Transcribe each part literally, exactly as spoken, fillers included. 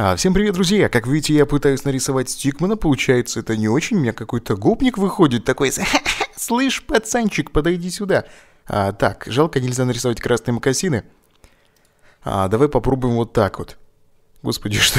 А, всем привет, друзья! Как вы видите, я пытаюсь нарисовать Стикмана, получается это не очень, у меня какой-то гопник выходит такой: слышь, пацанчик, подойди сюда. А, так, жалко, нельзя нарисовать красные мокасины. А, давай попробуем вот так вот. Господи, что...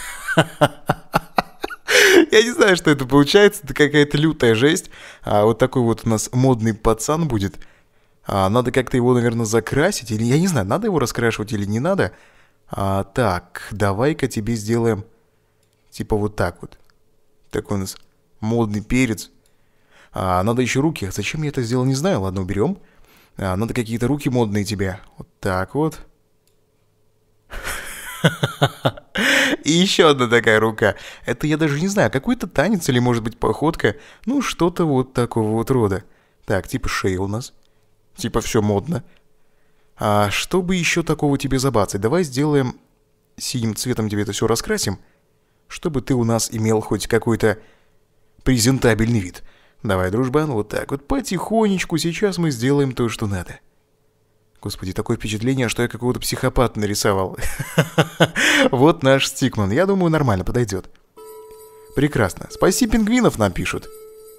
Я не знаю, что это получается, это какая-то лютая жесть. А, вот такой вот у нас модный пацан будет. А, надо как-то его, наверное, закрасить, или я не знаю, надо его раскрашивать или не надо. А, так, давай-ка тебе сделаем типа вот так вот. Такой у нас модный перец. А, надо еще руки. Зачем я это сделал, не знаю. Ладно, уберем. А, надо какие-то руки модные тебе. Вот так вот. И еще одна такая рука. Это я даже не знаю, какой-то танец или может быть походка. Ну, что-то вот такого вот рода. Так, типа шея у нас. Типа все модно. А чтобы еще такого тебе забацать, давай сделаем синим цветом, тебе это все раскрасим, чтобы ты у нас имел хоть какой-то презентабельный вид. Давай, дружбан, вот так вот потихонечку сейчас мы сделаем то, что надо. Господи, такое впечатление, что я какого-то психопата нарисовал. Вот наш Стикман. Я думаю, нормально подойдет. Прекрасно. Спаси пингвинов нам пишут.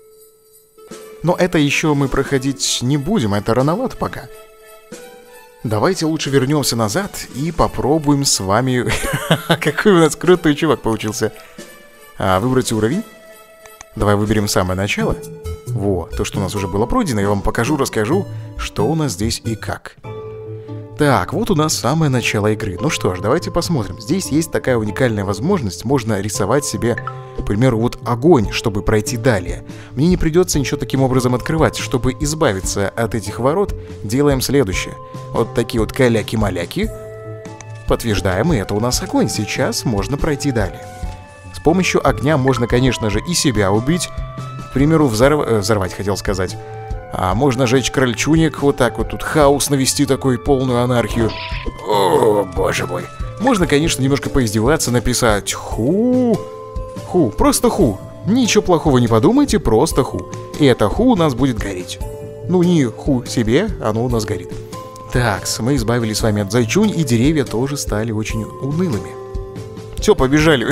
Но это еще мы проходить не будем, это рановато пока. Давайте лучше вернемся назад и попробуем с вами... Какой у нас крутой чувак получился. А, выбрать уровень. Давай выберем самое начало. Во, то, что у нас уже было пройдено, я вам покажу, расскажу, что у нас здесь и как. Так, вот у нас самое начало игры. Ну что ж, давайте посмотрим. Здесь есть такая уникальная возможность. Можно рисовать себе, к примеру, вот огонь, чтобы пройти далее. Мне не придется ничего таким образом открывать. Чтобы избавиться от этих ворот, делаем следующее. Вот такие вот каляки-маляки. Подтверждаем, и это у нас огонь. Сейчас можно пройти далее. С помощью огня можно, конечно же, и себя убить. К примеру, взорв... э, взорвать, хотел сказать. А можно жечь крольчуник, вот так вот тут хаос навести, такой полную анархию. О, боже мой. Можно, конечно, немножко поиздеваться, написать ху. Ху, просто ху. Ничего плохого не подумайте, просто ху. И это ху у нас будет гореть. Ну, не ху себе, оно у нас горит. Так, мы избавились с вами от зайчунь, и деревья тоже стали очень унылыми. Все, побежали.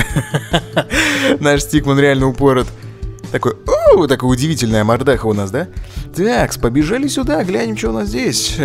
Наш Стикман реально упорот. Такой, о, такая удивительная мордаха у нас, да? Так, побежали сюда, глянем, что у нас здесь.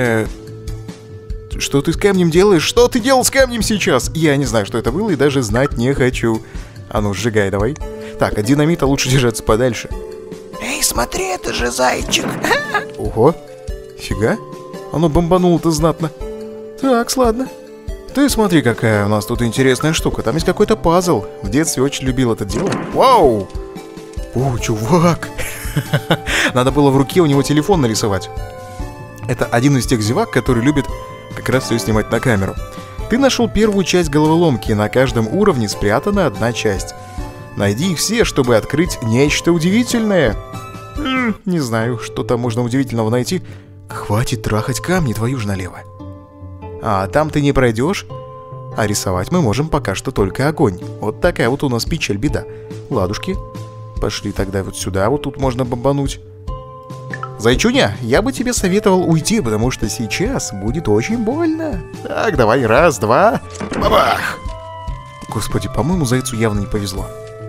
Что ты с камнем делаешь? Что ты делал с камнем сейчас? Я не знаю, что это было, и даже знать не хочу. А ну, сжигай давай. Так, от динамита лучше держаться подальше. Эй, смотри, это же зайчик. Ого, фига. Оно бомбануло-то знатно. Так, ладно. Ты смотри, какая у нас тут интересная штука. Там есть какой-то пазл. В детстве очень любил это дело. Вау! О, чувак! Надо было в руке у него телефон нарисовать. Это один из тех зевак, который любит как раз все снимать на камеру. Ты нашел первую часть головоломки, и на каждом уровне спрятана одна часть. Найди их все, чтобы открыть нечто удивительное. М-м, не знаю, что там можно удивительного найти. Хватит трахать камни, твою ж налево. А там ты не пройдешь? А рисовать мы можем пока что только огонь. Вот такая вот у нас печаль, беда. Ладушки. Пошли тогда вот сюда, вот тут можно бомбануть. Зайчуня, я бы тебе советовал уйти, потому что сейчас будет очень больно. Так, давай, раз, два, бабах! Господи, по-моему, зайцу явно не повезло.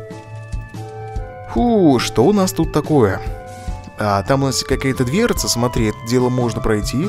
Фу, что у нас тут такое? А, там у нас какая-то дверца, смотри, это дело можно пройти.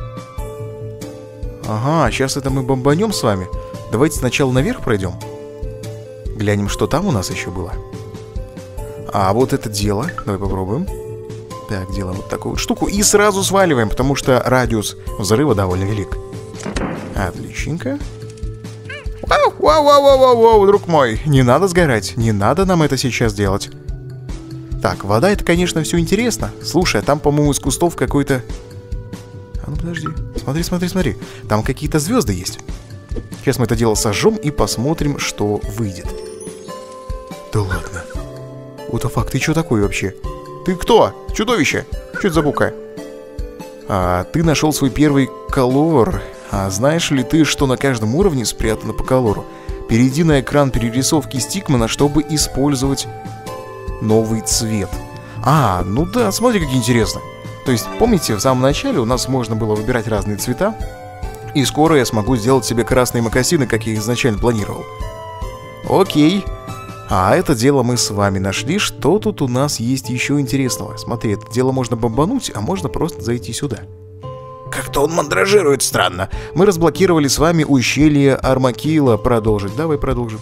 Ага, сейчас это мы бомбанем с вами. Давайте сначала наверх пройдем. Глянем, что там у нас еще было. А вот это дело, давай попробуем. Так, делаем вот такую вот штуку и сразу сваливаем, потому что радиус взрыва довольно велик. Отличненько. Вау, вау, вау, вау, вау, вау, друг мой. Не надо сгорать, не надо нам это сейчас делать. Так, вода, это, конечно, все интересно. Слушай, а там, по-моему, из кустов какой-то... А ну подожди, смотри, смотри, смотри. Там какие-то звезды есть. Сейчас мы это дело сожжем и посмотрим, что выйдет. Да ладно. What the fuck, ты что такой вообще? Ты кто? Чудовище? Что это за бука? А, ты нашел свой первый колор. А знаешь ли ты, что на каждом уровне спрятано по колору? Перейди на экран перерисовки Стикмана, чтобы использовать новый цвет. А, ну да, смотри, как интересно. То есть, помните, в самом начале у нас можно было выбирать разные цвета. И скоро я смогу сделать себе красные мокасины, как я изначально планировал. Окей. А это дело мы с вами нашли. Что тут у нас есть еще интересного? Смотри, это дело можно бомбануть, а можно просто зайти сюда. Как-то он мандражирует странно. Мы разблокировали с вами ущелье Армакила. Продолжить. Давай продолжим.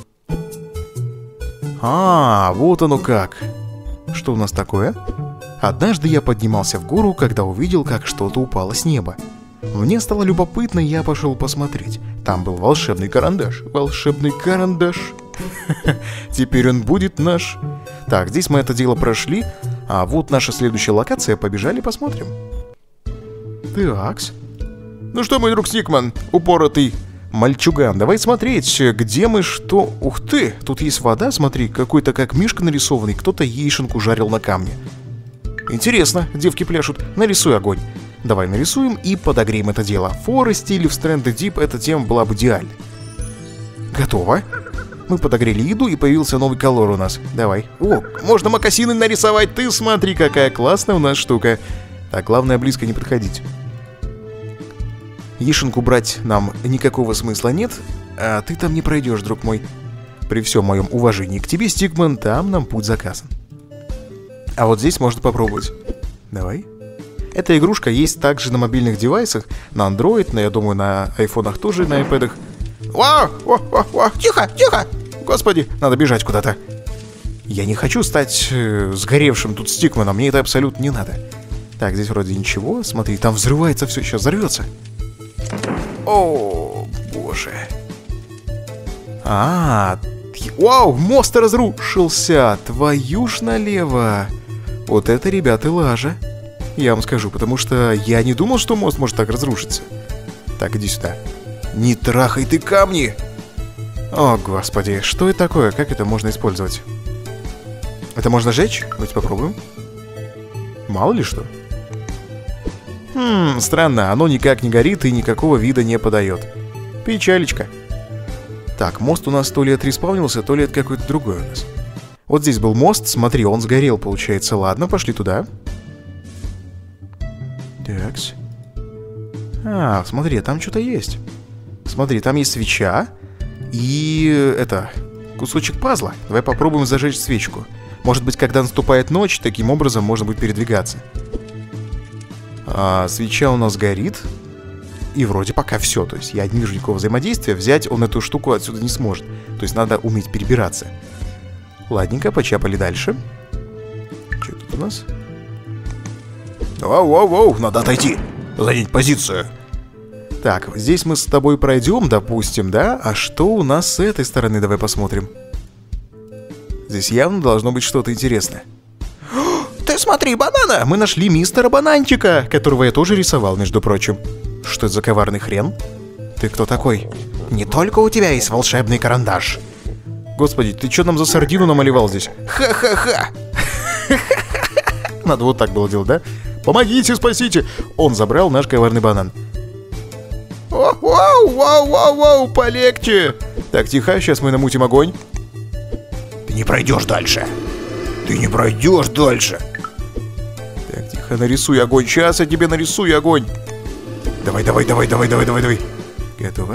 А, вот оно как. Что у нас такое? Однажды я поднимался в гору, когда увидел, как что-то упало с неба. Мне стало любопытно, и я пошел посмотреть. Там был волшебный карандаш. Волшебный карандаш. Теперь он будет наш. Так, здесь мы это дело прошли. А вот наша следующая локация. Побежали, посмотрим. Такс. Ну что, мой друг Стикман, упоротый мальчуган, давай смотреть, где мы что... Ух ты, тут есть вода, смотри, какой-то как мишка нарисованный. Кто-то яишенку жарил на камне. Интересно, девки пляшут. Нарисуй огонь. Давай нарисуем и подогреем это дело. В Форесте или в Stranded Deep эта тема была бы идеальной. Готово. Мы подогрели еду, и появился новый колор у нас. Давай. О, можно мокасины нарисовать. Ты смотри, какая классная у нас штука. Так, главное близко не подходить. Яишенку брать нам никакого смысла нет, а ты там не пройдешь, друг мой. При всем моем уважении к тебе, Стикман, там нам путь заказан. А вот здесь можно попробовать. Давай. Эта игрушка есть также на мобильных девайсах, на Android, на, я думаю, на айфонах тоже, на iPad'ах. Вау, вау, вау, вау, тихо, тихо. Господи, надо бежать куда-то. Я не хочу стать э, сгоревшим тут Стикманом, мне это абсолютно не надо. Так, здесь вроде ничего. Смотри, там взрывается все, сейчас взорвется. О, боже. А, вау, мост разрушился. Твою ж налево. Вот это, ребята, лажа. Я вам скажу, потому что я не думал, что мост может так разрушиться. Так, иди сюда. Не трахай ты камни. О, господи, что это такое? Как это можно использовать? Это можно жечь? Давайте попробуем. Мало ли что. Хм, странно, оно никак не горит и никакого вида не подает. Печалечка. Так, мост у нас то ли отреспавнился, то ли это какой-то другой у нас. Вот здесь был мост, смотри, он сгорел, получается. Ладно, пошли туда. Такс. А, смотри, там что-то есть. Смотри, там есть свеча. И это, кусочек пазла. Давай попробуем зажечь свечку. Может быть, когда наступает ночь, таким образом можно будет передвигаться. А, свеча у нас горит. И вроде пока все. То есть я не вижу никакого взаимодействия. Взять он эту штуку отсюда не сможет. То есть надо уметь перебираться. Ладненько, почапали дальше. Что тут у нас? Воу-воу-воу, надо отойти. Занять позицию. Так, здесь мы с тобой пройдем, допустим, да? А что у нас с этой стороны? Давай посмотрим. Здесь явно должно быть что-то интересное. Ты смотри, банана! Мы нашли мистера Бананчика, которого я тоже рисовал, между прочим. Что это за коварный хрен? Ты кто такой? Не только у тебя есть волшебный карандаш. Господи, ты что нам за сардину намалевал здесь? Ха-ха-ха! Надо вот так было делать, да? Помогите, спасите! Он забрал наш коварный банан. Вау, вау, вау, вау, полегче. Так, тихо, сейчас мы намутим огонь. Ты не пройдешь дальше. Ты не пройдешь дальше. Так, тихо, нарисуй огонь. Сейчас я тебе нарисую огонь. Давай, давай, давай, давай, давай, давай, давай. Готово.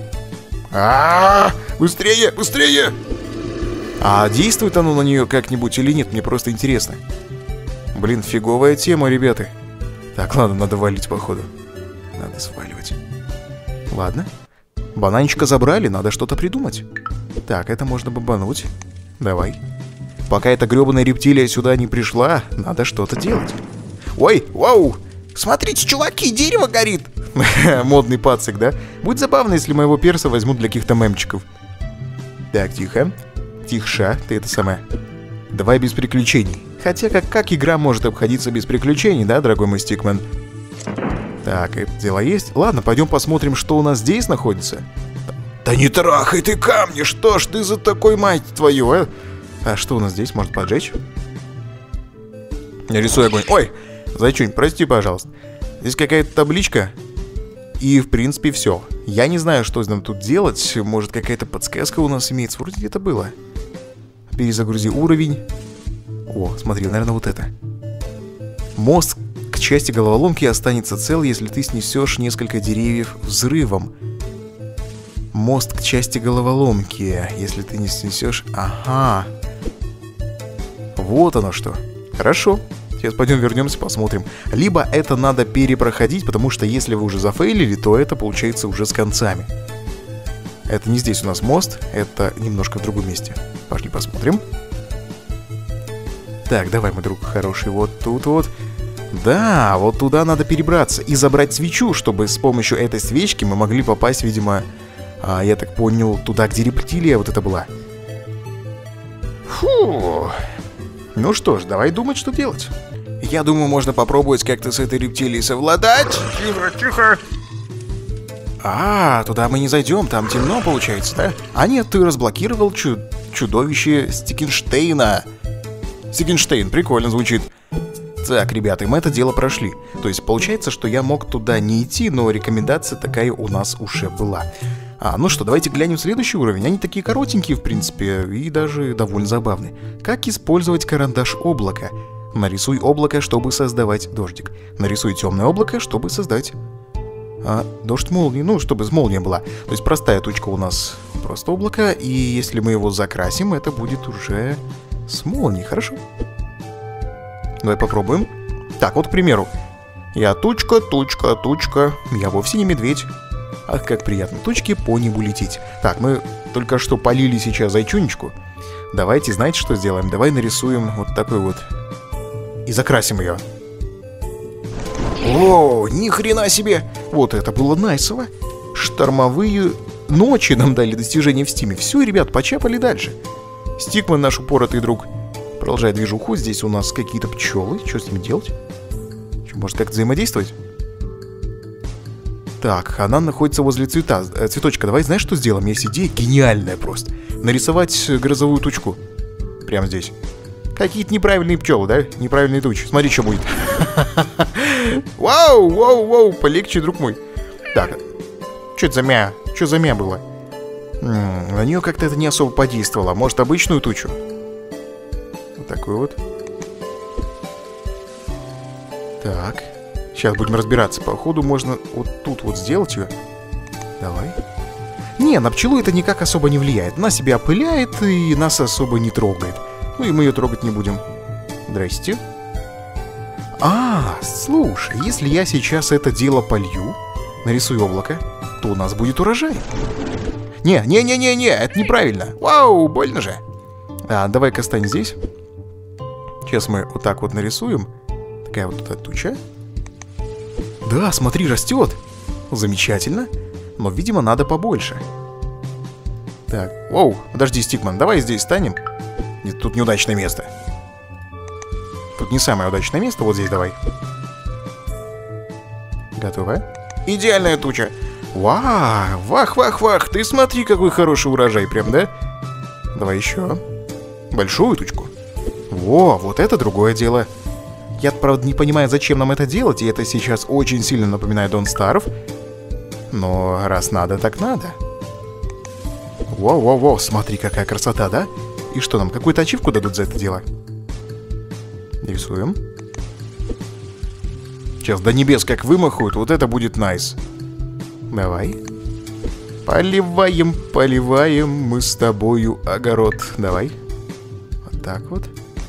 А, быстрее, быстрее. А действует оно на нее как-нибудь или нет? Мне просто интересно. Блин, фиговая тема, ребята. Так, ладно, надо валить, походу. Надо сваливать. Ладно. Бананчика забрали, надо что-то придумать. Так, это можно бомбануть. Давай. Пока эта гребаная рептилия сюда не пришла, надо что-то делать. Ой, вау! Смотрите, чуваки, дерево горит. Модный пацик, да? Будет забавно, если моего перса возьмут для каких-то мемчиков. Так, тихо. Тихша, ты это самое. Давай без приключений. Хотя, как, как игра может обходиться без приключений, да, дорогой мой Стикман? Так, это дело есть. Ладно, пойдем посмотрим, что у нас здесь находится. Да не трахай ты камни, что ж ты за такой, мать твою, а? А что у нас здесь? Может поджечь? Рисуй огонь. Ой, зайчунь, прости, пожалуйста. Здесь какая-то табличка. И, в принципе, все. Я не знаю, что нам тут делать. Может, какая-то подсказка у нас имеется. Вроде где-то было. Перезагрузи уровень. О, смотри, наверное, вот это. Мост к части головоломки останется цел, если ты снесешь несколько деревьев взрывом. мост к части головоломки. Если ты не снесешь... Ага. Вот оно что. Хорошо. Сейчас пойдем вернемся, посмотрим. Либо это надо перепроходить, потому что если вы уже зафейлили, то это получается уже с концами. Это не здесь у нас мост, это немножко в другом месте. Пошли посмотрим. Так, давай, мой друг хороший, вот тут вот. Да, вот туда надо перебраться и забрать свечу, чтобы с помощью этой свечки мы могли попасть, видимо, а, я так понял, туда, где рептилия вот это была. Фу. Ну что ж, давай думать, что делать. Я думаю, можно попробовать как-то с этой рептилией совладать. Тихо, тихо. А, туда мы не зайдем, там темно получается, да? А нет, ты разблокировал чу чудовище Стикенштейна. Стикенштейн, прикольно звучит. Так, ребята, мы это дело прошли. То есть получается, что я мог туда не идти, но рекомендация такая у нас уже была. А, ну что, давайте глянем следующий уровень. Они такие коротенькие, в принципе, и даже довольно забавные. Как использовать карандаш облака? Нарисуй облако, чтобы создавать дождик. Нарисуй темное облако, чтобы создать... А, дождь молнии, ну, чтобы с молнией была. То есть простая тучка у нас просто облако, и если мы его закрасим, это будет уже с молнией, хорошо? Давай попробуем. Так, вот, к примеру. Я тучка, тучка, тучка. Я вовсе не медведь. Ах, как приятно тучке по небу лететь. Так, мы только что полили сейчас зайчунечку. Давайте, знаете, что сделаем? Давай нарисуем вот такой вот. И закрасим ее. О, ни хрена себе! Вот это было найсово. Штормовые ночи нам дали достижения в стиме. Все, ребят, почапали дальше. Стикман, наш упоротый друг, продолжает движуху. Здесь у нас какие-то пчелы. Что с ними делать? Что, может как-то взаимодействовать? Так, она находится возле цвета. Цветочка, давай знаешь, что сделаем? Есть идея гениальная просто. Нарисовать грозовую тучку. Прямо здесь. Какие-то неправильные пчелы, да? Неправильные тучи. Смотри, что будет. Вау, вау, вау, полегче, друг мой. Так, что это за мя? Что за мя было? М-м, на нее как-то это не особо подействовало. Может, обычную тучу? Вот такую вот. Так. Сейчас будем разбираться. Походу можно вот тут вот сделать ее. Давай. Не, на пчелу это никак особо не влияет. Она себя опыляет и нас особо не трогает. Ну и мы ее трогать не будем. Здрасте. А, слушай, если я сейчас это дело полью, нарисую облако, то у нас будет урожай. Не, не, не, не, не, это неправильно. Вау, больно же. А, давай-ка стань здесь. Сейчас мы вот так вот нарисуем. Такая вот эта туча. Да, смотри, растет. Замечательно. Но, видимо, надо побольше. Так, воу, подожди, Стикман, давай здесь станем. Нет, тут неудачное место. Тут не самое удачное место, вот здесь давай. Готово. Идеальная туча. Вау, вах, вах, вах. Ты смотри, какой хороший урожай прям, да? Давай еще. Большую тучку. Во, вот это другое дело. Я, правда, не понимаю, зачем нам это делать, и это сейчас очень сильно напоминает Don't Starve. Но раз надо, так надо. Воу-воу-воу, смотри, какая красота, да? И что, нам какую-то ачивку дадут за это дело? Рисуем. Сейчас до небес как вымахают, вот это будет найс. Давай. Поливаем, поливаем мы с тобою огород. Давай. Вот так вот.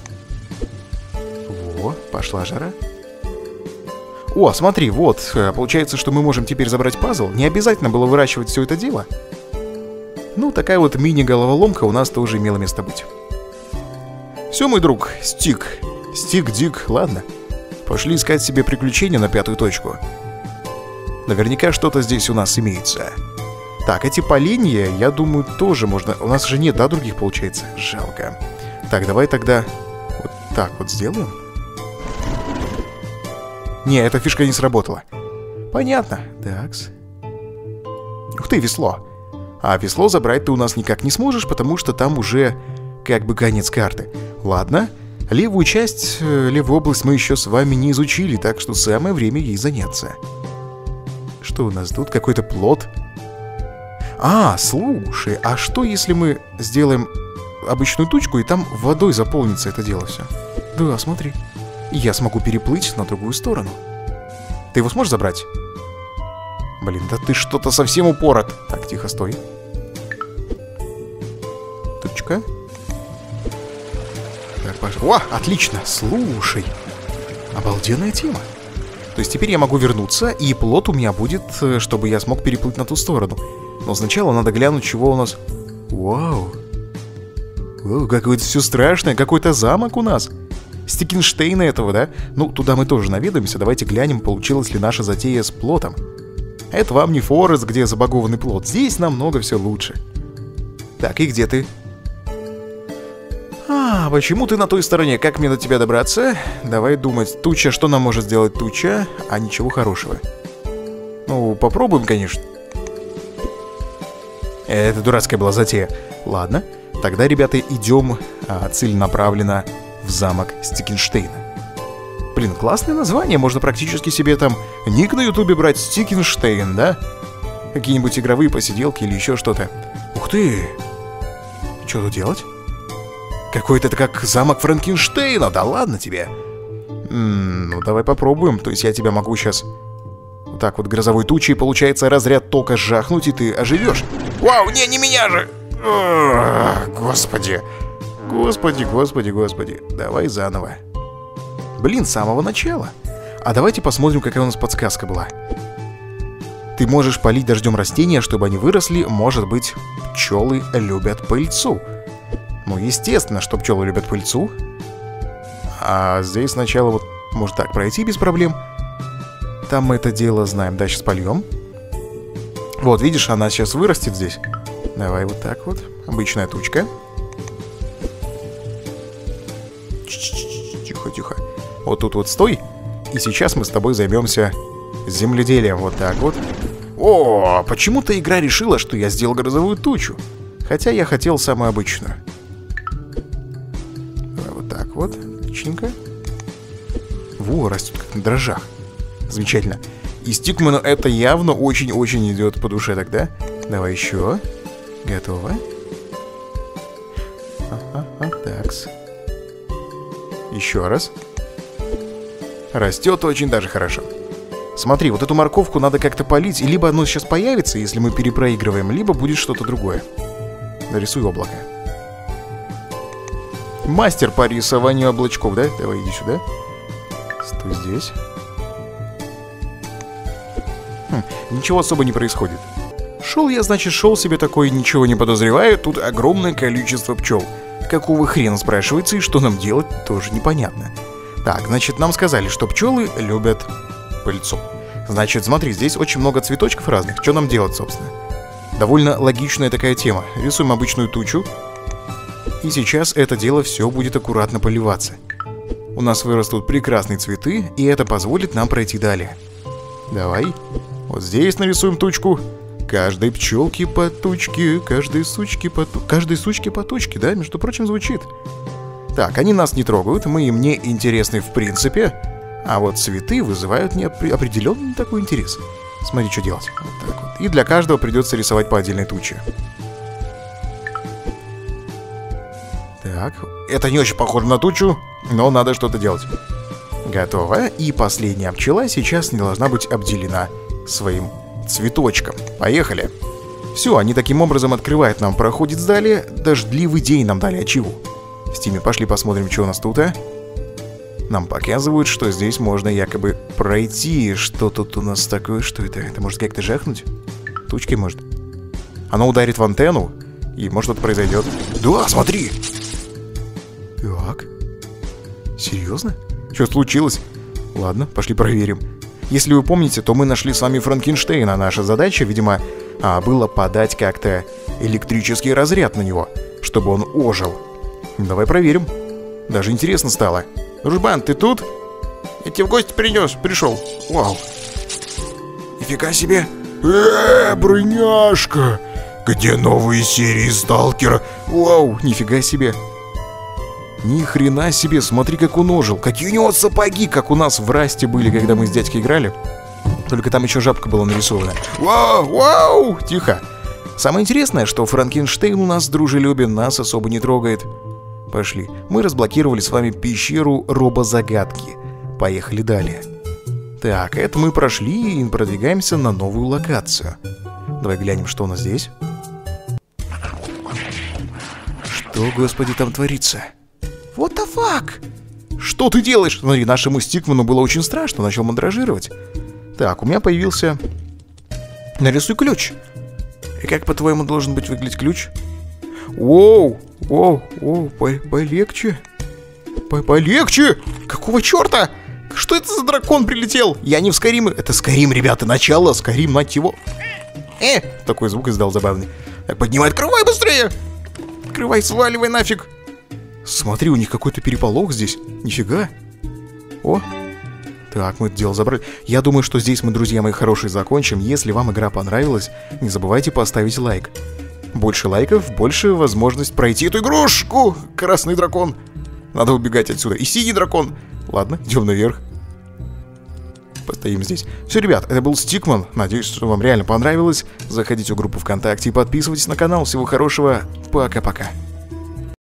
Во, пошла жара. О, смотри, вот, получается, что мы можем теперь забрать пазл. Не обязательно было выращивать все это дело. Ну, такая вот мини-головоломка у нас тоже имела место быть. Все, мой друг, Стик. Стик-дик, ладно. Пошли искать себе приключения на пятую точку. Наверняка что-то здесь у нас имеется. Так, эти поленья, я думаю, тоже можно... У нас же нет, да, других, получается? Жалко. Так, давай тогда вот так вот сделаем. Не, эта фишка не сработала. Понятно. Такс. Ух ты, весло. А весло забрать ты у нас никак не сможешь, потому что там уже как бы конец карты. Ладно. Левую часть, левую область мы еще с вами не изучили, так что самое время ей заняться. Что у нас тут? Какой-то плод. А, слушай, а что если мы сделаем обычную тучку и там водой заполнится это дело все? Да, смотри. Я смогу переплыть на другую сторону. Ты его сможешь забрать? Блин, да ты что-то совсем упорот. Так, тихо, стой. ну-ка. Так, пошел. О, отлично, слушай. Обалденная тема. То есть теперь я могу вернуться, и плот у меня будет, чтобы я смог переплыть на ту сторону. Но сначала надо глянуть, чего у нас... Вау. Вау, какое-то все страшное, какой-то замок у нас. Стикенштейна этого, да? Ну, туда мы тоже наведаемся. Давайте глянем, получилась ли наша затея с плотом. Это вам не Форест, где забагованный плот. Здесь намного все лучше. Так, и где ты? А, почему ты на той стороне? Как мне до тебя добраться? Давай думать. Туча, что нам может сделать туча? А ничего хорошего. Ну, попробуем, конечно. Это дурацкая была затея. Ладно, тогда, ребята, идем а, целенаправленно в замок Стикенштейна. Блин, классное название. Можно практически себе там ник на ютубе брать. Стикенштейн, да? Какие-нибудь игровые посиделки или еще что-то. Ух ты! Что тут делать? Какой-то это как замок Франкенштейна. Да ладно тебе. М-м, ну, давай попробуем. То есть я тебя могу сейчас... Вот так вот грозовой тучей, получается, разряд тока жахнуть, и ты оживешь. Вау, не, не меня же! О, господи. Господи, господи, господи. Давай заново. Блин, с самого начала. А давайте посмотрим, какая у нас подсказка была. Ты можешь полить дождем растения, чтобы они выросли. Может быть, пчелы любят пыльцу. Ну, естественно, что пчелы любят пыльцу. А здесь сначала вот может так пройти без проблем. Там мы это дело знаем. Да, сейчас польем. Вот, видишь, она сейчас вырастет здесь. Давай вот так вот. Обычная тучка. Тихо-тихо. Вот тут вот стой. И сейчас мы с тобой займемся земледелием. Вот так вот. О, почему-то игра решила, что я сделал грозовую тучу. Хотя я хотел самую обычную. Давай вот так вот. Отличненько. Во, растет как на дрожжах. Замечательно. И Стикмену это явно очень-очень идет по душе тогда. Давай еще. Готово. Ага, такс. Еще раз. Растет очень даже хорошо. Смотри, вот эту морковку надо как-то полить. И либо оно сейчас появится, если мы перепроигрываем, либо будет что-то другое. Нарисуй облако. Мастер по рисованию облачков, да? Давай, иди сюда. Стой здесь. Хм, ничего особо не происходит. Шел я, значит, шел себе такой, ничего не подозревая. Тут огромное количество пчел. Какого хрена, спрашивается, и что нам делать, тоже непонятно. Так, значит, нам сказали, что пчелы любят пыльцу. Значит, смотри, здесь очень много цветочков разных. Что нам делать, собственно? Довольно логичная такая тема. Рисуем обычную тучу. И сейчас это дело все будет аккуратно поливаться. У нас вырастут прекрасные цветы, и это позволит нам пройти далее. Давай. Вот здесь нарисуем тучку. Каждой пчелке по тучке, каждой сучке по тучке. Каждой сучке по тучке, да, между прочим, звучит. Так, они нас не трогают, мы им не интересны в принципе. А вот цветы вызывают неопределенный такой интерес. Смотри, что делать. Вот так вот. И для каждого придется рисовать по отдельной туче. Так, это не очень похоже на тучу, но надо что-то делать. Готово. И последняя пчела сейчас не должна быть обделена своим цветочком. Поехали. Все, они таким образом открывают нам проход далее. Дождливый день нам дали, а чего? В Стиме пошли посмотрим, что у нас тут, а? Нам показывают, что здесь можно якобы пройти. Что тут у нас такое? Что это? Это может как-то жахнуть? Тучкой может. Оно ударит в антенну, и может что-то произойдет. Да, смотри! Так. Серьезно? Что случилось? Ладно, пошли проверим. Если вы помните, то мы нашли с вами Франкенштейна. Наша задача, видимо, а, было подать как-то электрический разряд на него, чтобы он ожил. Давай проверим. Даже интересно стало. Дружбан, ты тут? Я тебе в гости принес, пришел. Вау. Нифига себе. Эээ, броняшка. Где новые серии Сталкера? Вау, нифига себе. Ни хрена себе, смотри, как он ожил. Какие у него сапоги, как у нас в Расте были, когда мы с дядькой играли. Только там еще жабка была нарисована. Вау, вау, тихо. Самое интересное, что Франкенштейн у нас дружелюбен, нас особо не трогает. Пошли. Мы разблокировали с вами пещеру робозагадки. Поехали далее. Так, это мы прошли и продвигаемся на новую локацию. Давай глянем, что у нас здесь. Что, господи, там творится? What the fuck? Что ты делаешь? Смотри, нашему Стикману было очень страшно, начал мандражировать. Так, у меня появился... Нарисуй ключ. И как, по-твоему, должен быть выглядеть ключ? Воу, воу, воу, по полегче. По полегче? Какого черта? Что это за дракон прилетел? Я не в Скарим. Это Скарим, ребята, начало. Скарим, мать его. Э, такой звук издал забавный. Так, поднимай, открывай быстрее. Открывай, сваливай нафиг. Смотри, у них какой-то переполох здесь. Нифига. О. Так, мы это дело забрали. Я думаю, что здесь мы, друзья мои хорошие, закончим. Если вам игра понравилась, не забывайте поставить лайк. Больше лайков, больше возможность пройти эту игрушку. Красный дракон. Надо убегать отсюда. И синий дракон. Ладно, идем наверх. Постоим здесь. Все, ребят, это был Стикман. Надеюсь, что вам реально понравилось. Заходите в группу ВКонтакте и подписывайтесь на канал. Всего хорошего. Пока-пока.